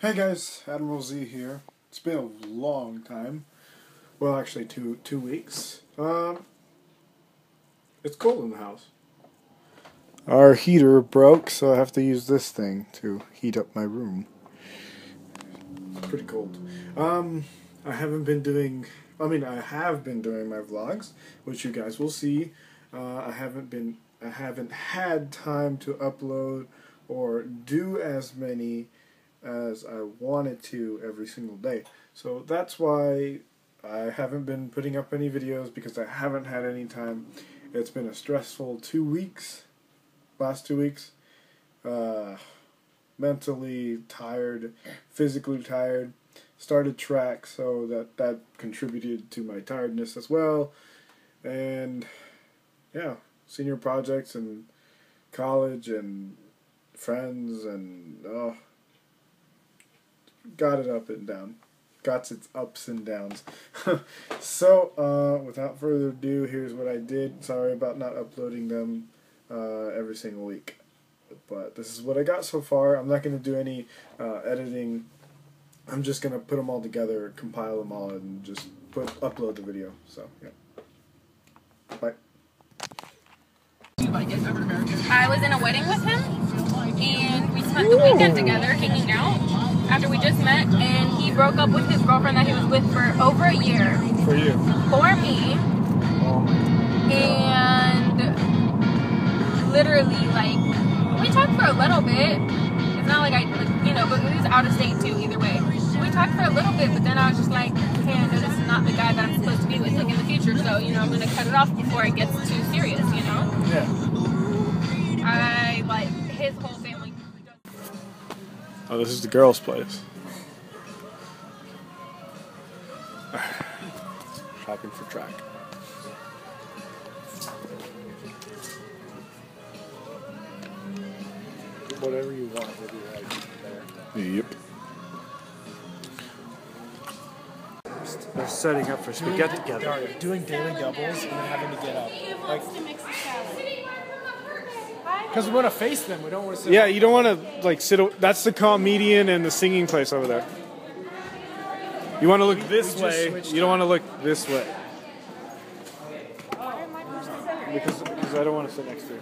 Hey guys, Admiral Z here. It's been a long time. Well, actually, two weeks. It's cold in the house. Our heater broke, so I have to use this thing to heat up my room. It's pretty cold. I have been doing my vlogs, which you guys will see. I haven't had time to upload or do as many as I wanted to every single day. So that's why I haven't been putting up any videos, because I haven't had any time. It's been a stressful 2 weeks, last 2 weeks. Mentally tired, physically tired. Started track, so that contributed to my tiredness as well. And yeah, senior projects and college and friends and got it up and down. Got its ups and downs. So, without further ado, here's what I did. Sorry about not uploading them every single week. But this is what I got so far. I'm not going to do any editing. I'm just going to put them all together, compile them all, and just upload the video. So, yeah. Bye. I was in a wedding with him, and we spent the weekend together hanging out after we just met, and he broke up with his girlfriend that he was with for over a year. For you. For me. And literally, like, we talked for a little bit. It's not like but he was out of state too, either way. We talked for a little bit, but then I was just like, hey, I know this is not the guy that I'm supposed to be with, like, in the future, so, I'm going to cut it off before it gets too serious, Yeah. I, like, his whole family. Oh, this is the girls' place. Shopping for track. Whatever you want, will be right there. Yep. They're setting up for spaghetti together. Doing daily doubles and then having to get up. Because we want to face them. We don't want to sit. Yeah, you don't want to like sit. That's the comedian and the singing place over there. You want to look this way. You don't want to look this way. Because I don't want to sit next to you.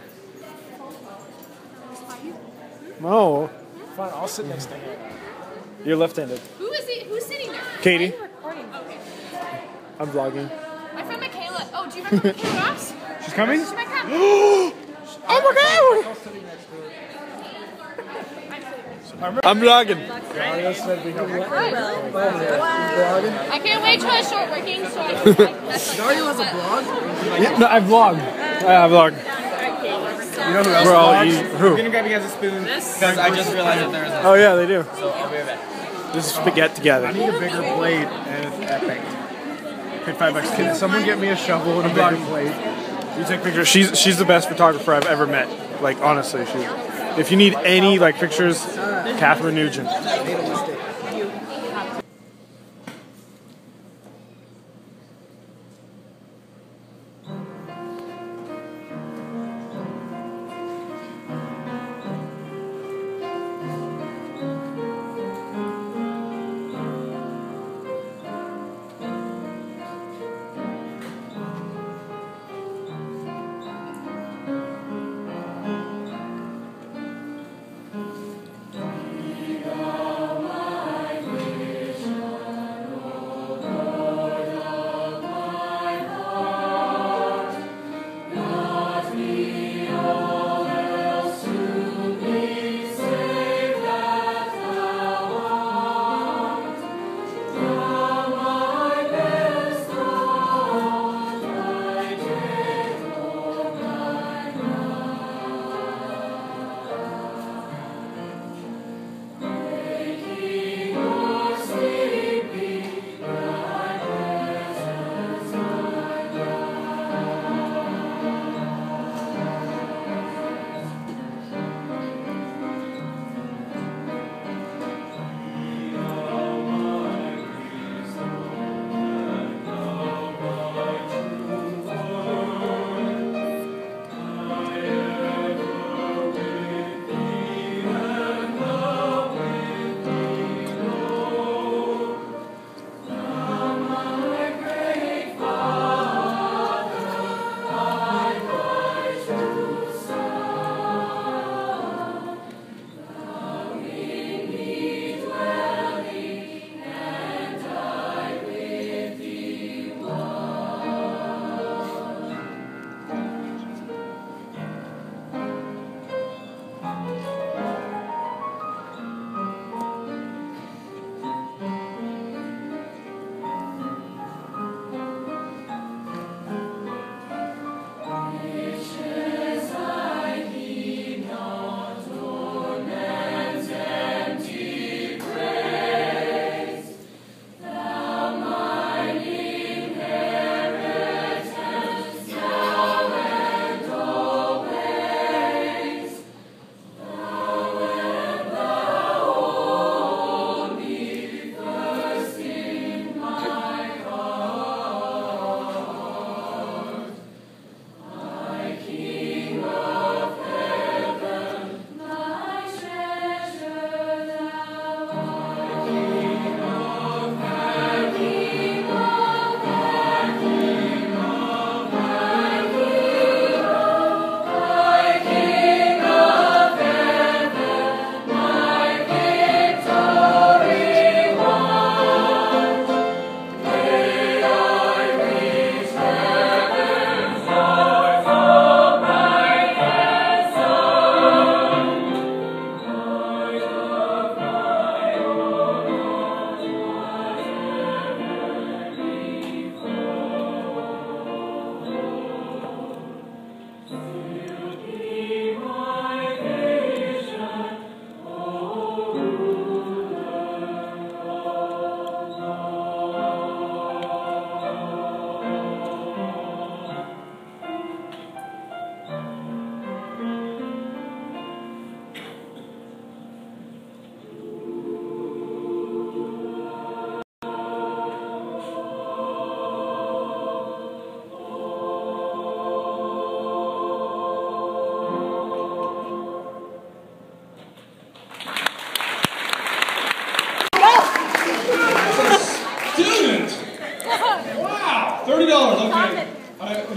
No. Fine, I'll sit next to him. You're left-handed. Who's sitting there? Katie. Okay. I'm vlogging. My friend Michaela. Oh, do you remember Michaela Ross? She's coming? She's my cat. Oh my god! I'm vlogging. I can't wait till I start working, so I can. Dario has a blog? Yeah, no, I vlog. I vlog. You know who else We're all vlogs? eating. Who? I'm gonna grab you guys a spoon. Because I just realized that there is a... Oh yeah, they do. So I'll be right back. This is spaghetti together. I need a bigger plate, and it's epic. Paid $5. Can someone get me a shovel and a bigger plate? You take pictures. She's the best photographer I've ever met. Like, honestly, if you need any like pictures, Catherine Nugent.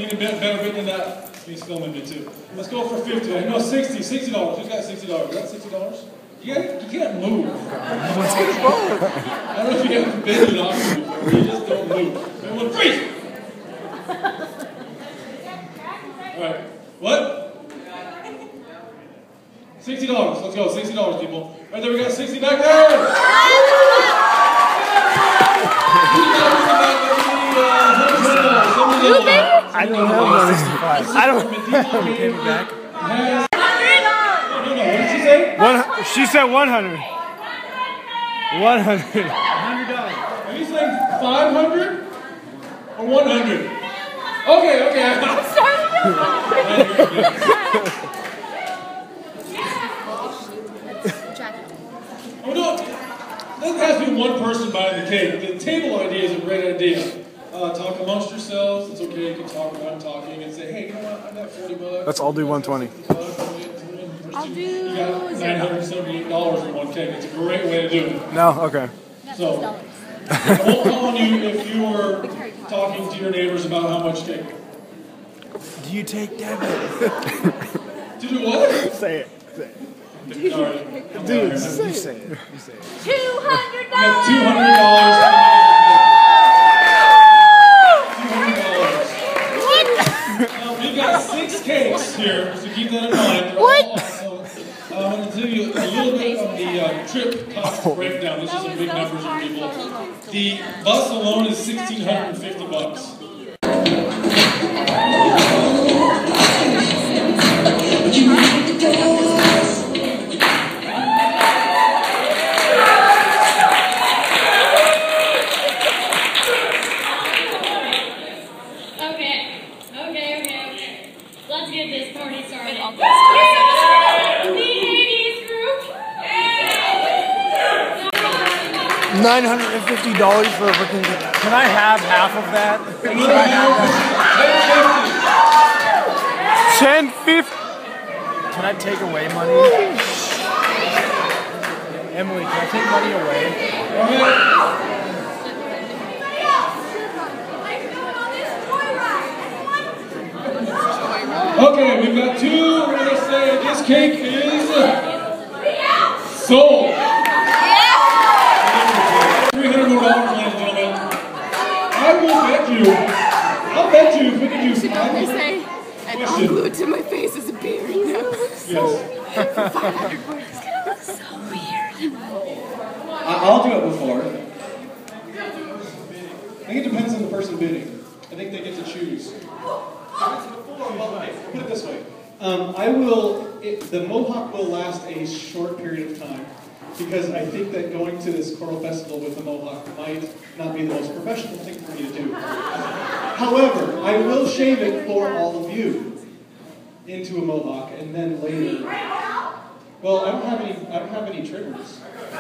need a better bit than that. He's filming me too. Let's go for 50. No, 60. $60. Who's got $60? Is that $60? You can't move. I don't know if you have forbidden not to move, but you just don't move. Everyone freeze! Alright. What? $60. Let's go. $60, people. Right there, we got 60 back there! I don't have money. I don't have money. Back. No, what did she say? She said 100. 100. $100. Are you saying 500 or 100? Okay. I'm sorry. Oh no! Doesn't have to be one person buying the cake. The table idea is a great idea. Talk amongst yourselves. It's okay. You can talk when I'm talking and say, "Hey, you know what? I got $40. Let's all do 120. I'll do You got $978 in one cake. It's a great way to do it. No? Okay. So, I won't call on you if you were talking to your neighbors about how much cake. Do you take debit? To do what? Say it. All right. Dude, you say it. $200. We have $200. We've got 6 cakes here, so keep that in mind. They're all awesome. I'm going to tell you a little bit of the trip cost breakdown. This is some big numbers for people. The bus alone is $1,650. Okay. Let's get this party started. $950 for a freaking. Can I have half of that? Can I have that? 1050. Can I take away money? Emily, can I take money away? Okay, we've got 2. We're going to say this cake is sold. $300 more, ladies and gentlemen. I'll bet you if we can do 500. And all glued to my face is a beard. Yes. So weird. I'll do it before. I think it depends on the person bidding. I think they get to choose. Put it this way. The Mohawk will last a short period of time because I think that going to this choral festival with the Mohawk might not be the most professional thing for me to do. However, I will shave it for all of you into a Mohawk and then later. Well, I don't have any trimmers.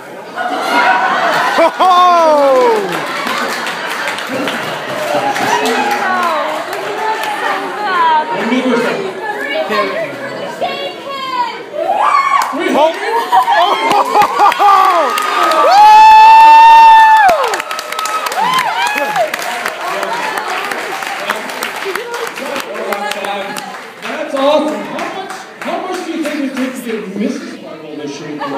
That's awesome. How much do you think it takes to get Mrs. Sparkle to shave you?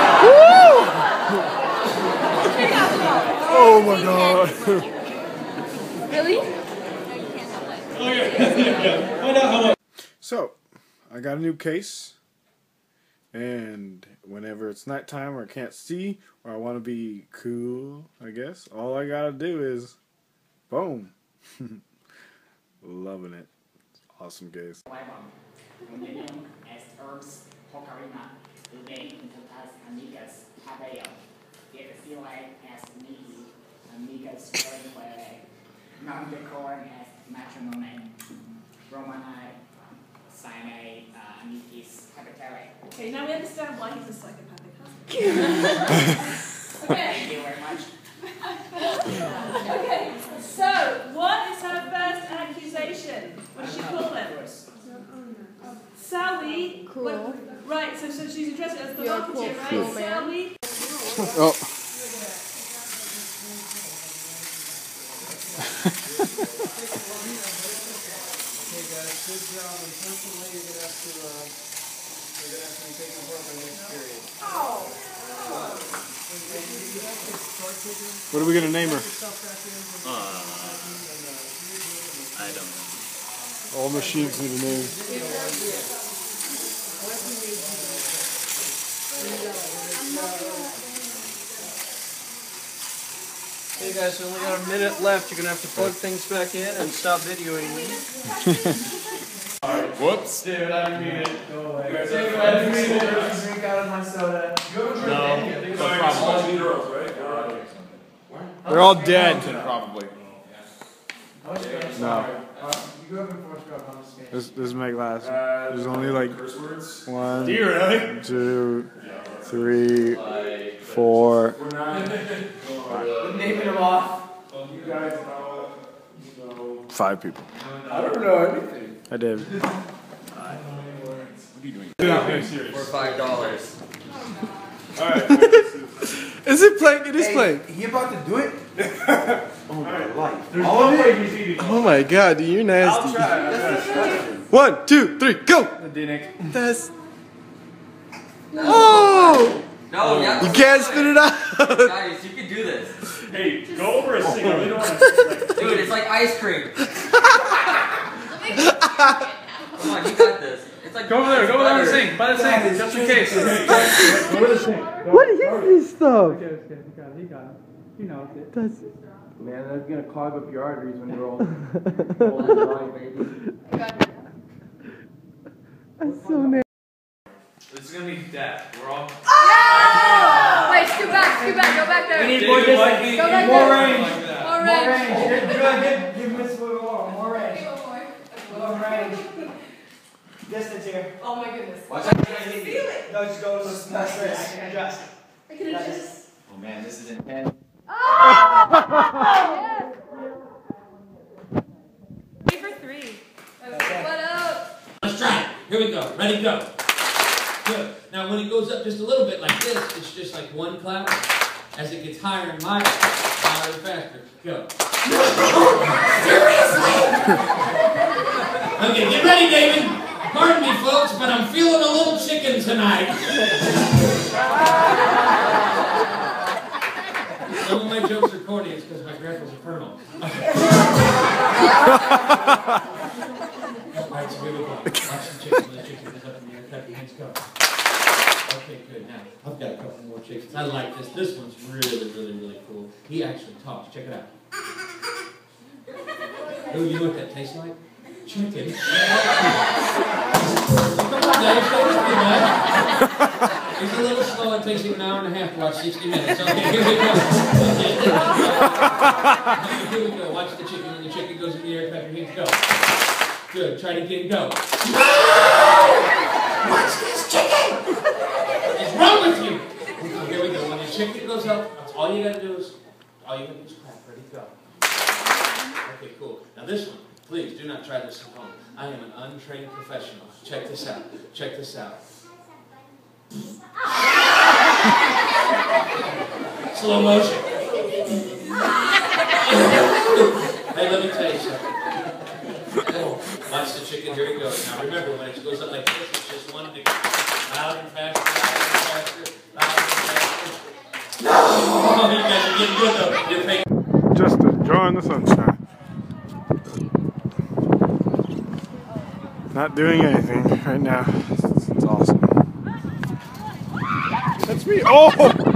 Oh my god. Really? Okay. Yeah. Find out how much. So, I got a new case. And whenever it's nighttime or I can't see or I want to be cool, I guess, all I gotta do is boom. Loving it. Awesome case. Known as Herbs Pocarina, today introduce amigas Pabeo. It is like as Niki, amigas Fernwere, non-decorn as matrimony and Romani, Sine, amicus habitare. Okay, now we understand why he's a psychopathic husband. Thank you very much. Okay, so what is her first accusation? What does she call them? Sally. Cruel. Right, so she's addressing it as the You're a vocative, right? cruel man. Sally. Oh. job. Unfortunately, you're gonna have to be taken apart by next period. What are we gonna name her? I don't know. All machines need a name. Hey guys, we only got a minute left. You're gonna have to plug things back in and stop videoing me. Whoops. Dude, I didn't mean it. Go away. Dude, I didn't mean it. Drink out of my soda. No. Probably. They're all dead. Probably. No. This is my glass. There's only like 1, 2, 3, 4. Naming them off. 5 people. I don't know anything. I did. What are you doing? For $5. Is it playing? It is playing. He about to do it? Oh my life. Oh my god, dude, you're nasty. 1, 2, 3, go! That's. Oh! No, You can't spit it out! Guys, you can do this. Hey, go over a single. We don't want to. Dude, it's like ice cream. Come on, you got this. It's like Go over there, go over there and sing. By the sink, just in case. What is this stuff? He got it. He knows it. Man, that's gonna clog up your arteries when you're old. Baby. That's so nasty. This is gonna be death. We're all. Wait, scoot back, go back there. We need more distance. Go back More there. range. More range. Give Miss more range. More range. Distance here. Oh my goodness. Watch out. No, just go to the small space. Adjust. I can adjust. Oh man, this is intense. Yes. 3 for 3. What up? Let's try it. Here we go. Ready, go. Good. Now, when it goes up just a little bit like this, it's just like one clap. As it gets higher and higher, louder and faster. Go. Seriously? Okay, get ready, David. Pardon me, folks, but I'm feeling a little chicken tonight. Some of my jokes are corny. It's because my grandpa's a colonel. Alright, so here we go. Watch the chicken. The chicken is up in the air. Cut your hands, go. Okay, good. Now, I've got a couple more chickens. I like this. This one's really, really, really cool. He actually talks. Check it out. Oh, you know what that tastes like? Chicken. Come on, Dave. Show us the man. He's a little slow. It takes him an hour and a half to watch 60 minutes. Okay, here we go. Here we go. Watch the chicken. When the chicken goes in the air, clap your hands. Go. Good. Try it again. Go. Watch this chicken! What's wrong with you? Okay, here we go. When the chicken goes up, that's all you gotta do is clap. Ready, go. Okay, cool. Now this one, please do not try this at home. I am an untrained professional. Check this out. Check this out. Slow motion. Hey, let me tell you something. Watch the chicken, here it goes. Now remember, when it goes up like this, it's just one thing. Loud and faster, loud and faster. No! Oh, you guys are getting good though. You're paying. Just enjoying the sunshine. Not doing anything right now. It's awesome. That's me. Oh!